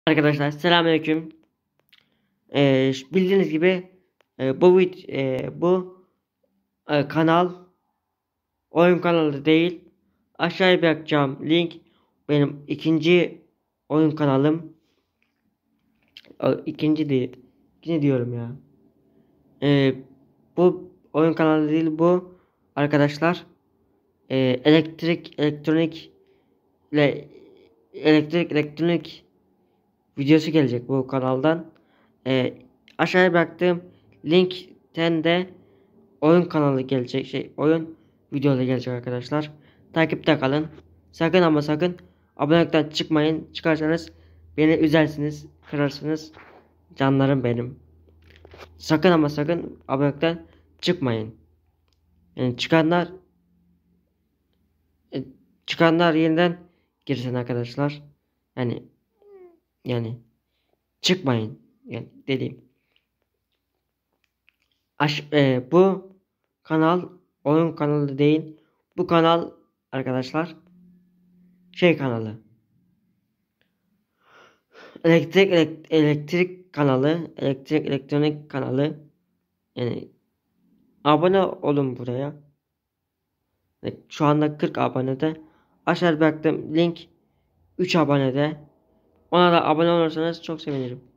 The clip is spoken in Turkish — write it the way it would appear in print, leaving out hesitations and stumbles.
Arkadaşlar selamünaleyküm. Bildiğiniz gibi bu kanal oyun kanalı değil. Aşağıya bırakacağım link benim ikinci oyun kanalım. İkinci değil. İkinci diyorum ya. Bu oyun kanalı değil bu arkadaşlar. Elektronik ile elektronik videosu gelecek bu kanaldan. Aşağıya bıraktığım linkten de oyun kanalı gelecek, oyun videoları gelecek arkadaşlar. Takipte kalın. Sakın ama sakın abonelikten çıkmayın. Çıkarsanız beni üzersiniz, kırarsınız. Canlarım benim. Sakın ama sakın abonelikten çıkmayın. Yani e, çıkanlar yeniden girsin arkadaşlar. Yani yani çıkmayın. Yani dediğim. Bu kanal oyun kanalı değil. Bu kanal arkadaşlar kanalı. Elektrik kanalı, elektronik kanalı. Yani abone olun buraya. Şu anda 40 abonede. Aşağıda bıraktığım link 3 abonede. Ona da abone olursanız çok sevinirim.